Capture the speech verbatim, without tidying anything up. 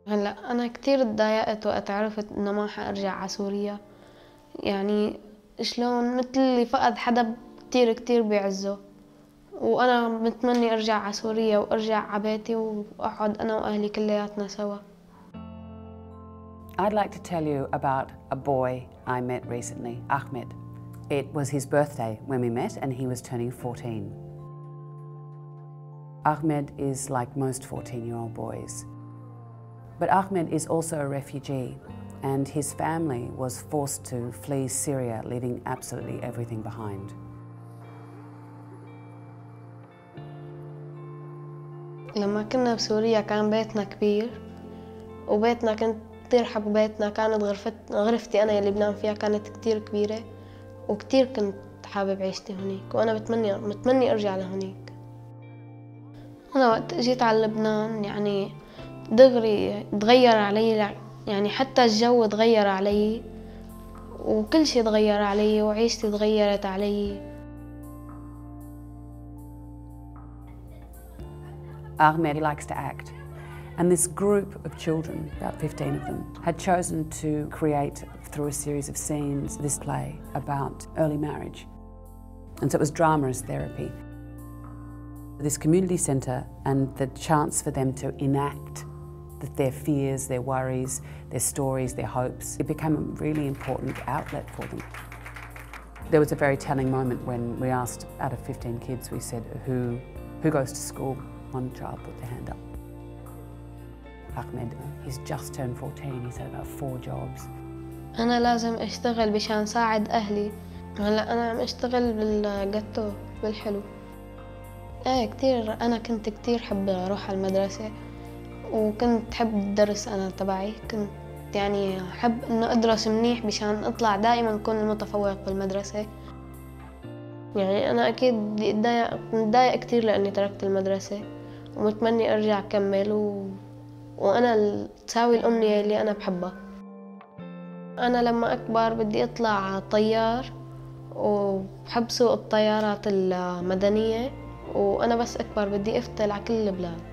هلأ أنا كتير اتضايقت وقت عرفت إنه ما حأرجع على سوريا. يعني شلون مثل اللي فقد حدا كتير كتير بيعزه، وأنا متمني أرجع على سوريا وأرجع على بيتي وأقعد أنا وأهلي كلياتنا سوا. I'd like to tell you about a boy I met recently, Ahmed. It was his birthday when we met and he was turning fourteen. Ahmed is like most fourteen-year-old boys. But Ahmed is also a refugee, and his family was forced to flee Syria, leaving absolutely everything behind. لما كنا بسوريا كان بيتنا كبير، وبيتنا كنت كتير حب بيتنا. كانت غرفت غرفتي أنا يلي بنام فيها كانت كتير كبيرة، وكتير كنت حابب عيشتي هنيك، وأنا بتمني متمني أرجع لهنيك. أنا وقت جيت على لبنان يعني دغري تغير علي، يعني حتى الجو تغير علي، وكل شي تغير علي، وعيشتي تغيرت علي. Ahmed likes to act, and this group of children, about fifteen of them, had chosen to create, through a series of scenes, this play about early marriage. And so it was drama as therapy. This community centre and the chance for them to enact their fears, their worries, their stories, their hopes, it became a really important outlet for them. There was a very telling moment when we asked, out of fifteen kids, we said, who, who goes to school? One child put their hand up. Ahmed, he's just turned fourteen, he's had about four jobs. أنا لازم أشتغل بشان ساعد أهلي. هلا أنا عم أشتغل بالجاتو بالحلو. إيه كتير، أنا كنت كتير حب أروح على المدرسة، وكنت حب الدرس أنا تبعي. كنت يعني حب إنه أدرس منيح بشان أطلع دائما أكون المتفوق بالمدرسة. يعني أنا أكيد بدي أتضايق متضايق كتير لأني تركت المدرسة، ومتمني أرجع أكمل و... وأنا تساوي الأمنية اللي أنا بحبها. أنا لما أكبر بدي أطلع طيار، وبحب سوق الطيارات المدنية، وأنا بس أكبر بدي أفتل على كل البلاد.